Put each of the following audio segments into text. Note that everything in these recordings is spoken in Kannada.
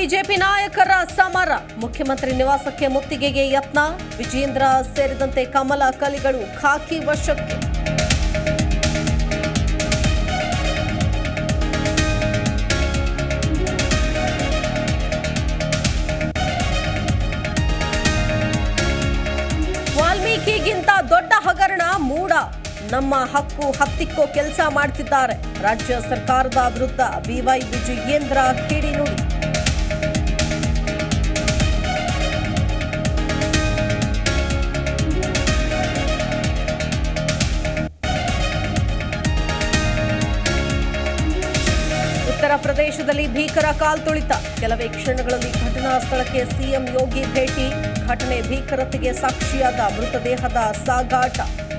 ಬಿಜೆಪಿ ನಾಯಕರ ಸಮರ. ಮುಖ್ಯಮಂತ್ರಿ ನಿವಾಸಕ್ಕೆ ಮುತ್ತಿಗೆಗೆ ಯತ್ನ. ವಿಜೇಂದ್ರ ಸೇರಿದಂತೆ ಕಮಲ ಕಲಿಗಳು ಖಾಕಿ ವಶಕ್ಕೆ. ವಾಲ್ಮೀಕಿಗಿಂತ ದೊಡ್ಡ ಹಗರಣ ಮೂಡ. ನಮ್ಮ ಹಕ್ಕು ಹತ್ತಿಕ್ಕೋ ಕೆಲಸ ಮಾಡ್ತಿದ್ದಾರೆ. ರಾಜ್ಯ ಸರ್ಕಾರದ ವಿರುದ್ಧ ಬಿವೈ ವಿಜಯೇಂದ್ರ ಕಿಡಿನುಡಿ. ಉತ್ತರ ಪ್ರದೇಶದಲ್ಲಿ ಭೀಕರ ಕಾಲ್ತುಳಿತ. ಕೆಲವೇ ಕ್ಷಣಗಳಲ್ಲಿ ಘಟನಾ ಸ್ಥಳಕ್ಕೆ ಸಿಎಂ ಯೋಗಿ ಭೇಟಿ. ಘಟನೆ ಭೀಕರತೆಗೆ ಸಾಕ್ಷಿಯಾದ ಮೃತದೇಹದ ಸಾಗಾಟ.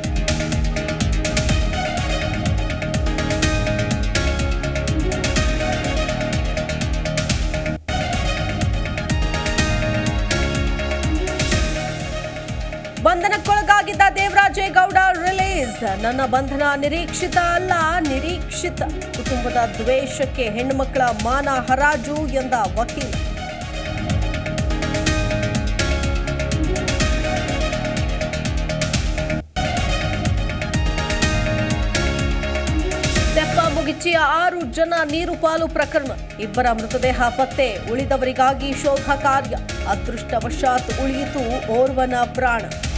ಬಂಧನಕ್ಕೊಳಗಾಗಿದ್ದ ದೇವರಾಜೇಗೌಡ ರಿಲೀಸ್. ನನ್ನ ಬಂಧನ ನಿರೀಕ್ಷಿತ ಅಲ್ಲ, ನಿರೀಕ್ಷಿತ. ಕುಟುಂಬದ ದ್ವೇಷಕ್ಕೆ ಹೆಣ್ಣುಮಕ್ಕಳ ಮಾನ ಹರಾಜು ಎಂದ ವಕೀಲ. ತೆಪ್ಪ ಮುಗಿಚಿಯ 6 ಜನ ನೀರು ಪಾಲು ಪ್ರಕರಣ. ಇಬ್ಬರ ಮೃತದೇಹ ಪತ್ತೆ, ಉಳಿದವರಿಗಾಗಿ ಶೋಧ ಕಾರ್ಯ. ಅದೃಷ್ಟವಶಾತ್ ಉಳಿಯಿತು ಓರ್ವನ ಪ್ರಾಣ.